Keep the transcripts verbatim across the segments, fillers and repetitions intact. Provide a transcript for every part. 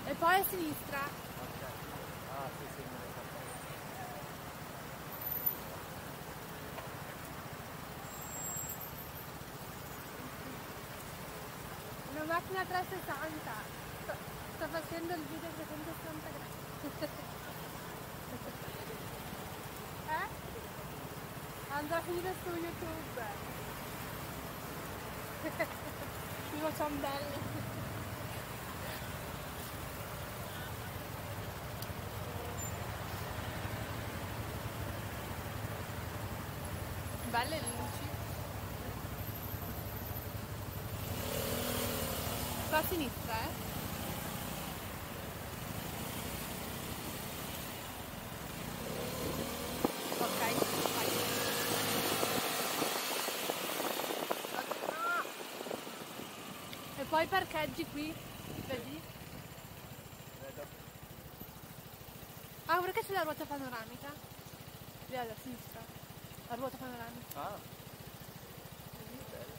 E poi a sinistra. Ok. Ah, sì, sì, me l'hai fatto. Una macchina trecentosessanta. Sto, sto facendo il video trecentosessanta gradi. Eh? Andrà a finire su YouTube. Vivo ciambelli. Belle le luci. Qua a sinistra, eh? Ok, vai. Ah! E poi parcheggi qui, vedi? Vedo. Ah, perché c'è la ruota panoramica? Lì a sinistra. La ruota panoramica. Ah, Vedi? bello.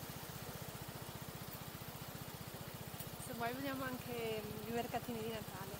Se vuoi vediamo anche i mercatini di Natale.